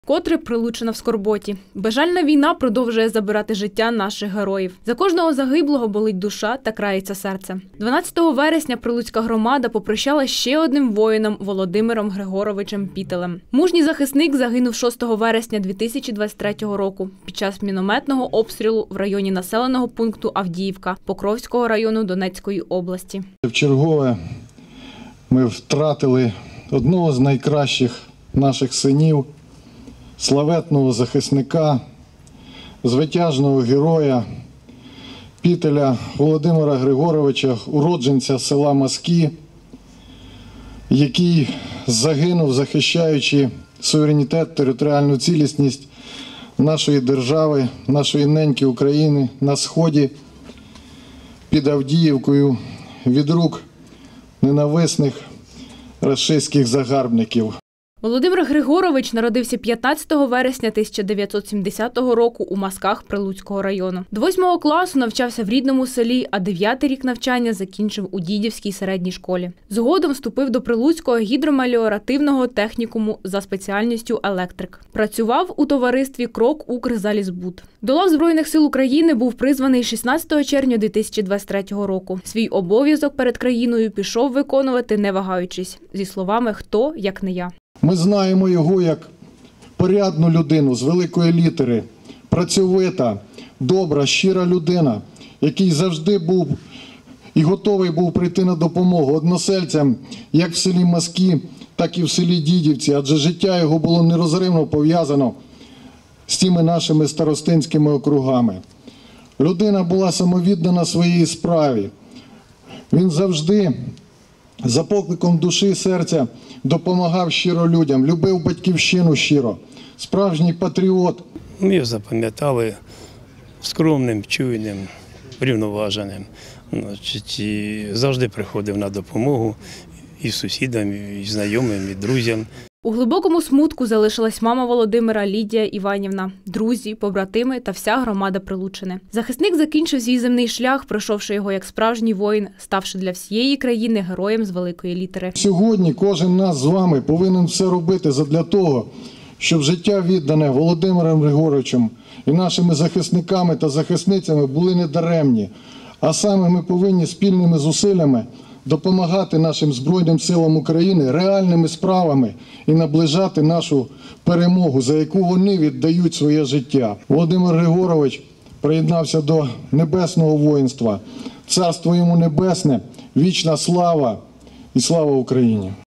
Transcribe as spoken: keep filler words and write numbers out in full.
Котре Прилуччина в скорботі. Безжальна війна продовжує забирати життя наших героїв. За кожного загиблого болить душа та крається серце. дванадцятого вересня Прилуцька громада попрощала ще одним воїном Володимиром Григоровичем Пітелем. Мужній захисник загинув шостого вересня дві тисячі двадцять третього року під час мінометного обстрілу в районі населеного пункту Авдіївка Покровського району Донецької області. Вчергове ми втратили одного з найкращих наших синів, славетного захисника, звитяжного героя Пітеля Володимира Григоровича, уродженця села Маски, який загинув, захищаючи суверенітет, територіальну цілісність нашої держави, нашої неньки України на сході під Авдіївкою від рук ненависних рашистських загарбників. Володимир Григорович народився п'ятнадцятого вересня тисяча дев'ятсот сімдесятого року у Масках Прилуцького району. До восьмого класу навчався в рідному селі, а дев'ятий рік навчання закінчив у Дідівській середній школі. Згодом вступив до Прилуцького гідромеліоративного технікуму за спеціальністю електрик. Працював у товаристві «Крок Укрзалізбуд». До лав Збройних сил України був призваний шістнадцятого червня дві тисячі двадцять третього року. Свій обов'язок перед країною пішов виконувати, не вагаючись. Зі словами «хто, як не я». Ми знаємо його як порядну людину з великої літери, працьовита, добра, щира людина, який завжди був і готовий був прийти на допомогу односельцям як в селі Маски, так і в селі Дідівці, адже життя його було нерозривно пов'язано з тими нашими старостинськими округами. Людина була самовіддана своїй справі. Він завжди за покликом душі і серця допомагав щиро людям, любив батьківщину щиро, справжній патріот. Ми його запам'ятали скромним, чуйним, врівноваженим. Значить, і завжди приходив на допомогу і сусідам, і знайомим, і друзям. У глибокому смутку залишилась мама Володимира Лідія Іванівна, друзі, побратими та вся громада Прилуччини. Захисник закінчив свій земний шлях, пройшовши його як справжній воїн, ставши для всієї країни героєм з великої літери. Сьогодні кожен нас з вами повинен все робити задля того, щоб життя віддане Володимиром Григоровичем і нашими захисниками та захисницями були недаремні. А саме ми повинні спільними зусиллями допомагати нашим Збройним силам України реальними справами і наближати нашу перемогу, за яку вони віддають своє життя. Володимир Григорович приєднався до небесного воїнства. Царство йому небесне, вічна слава і слава Україні!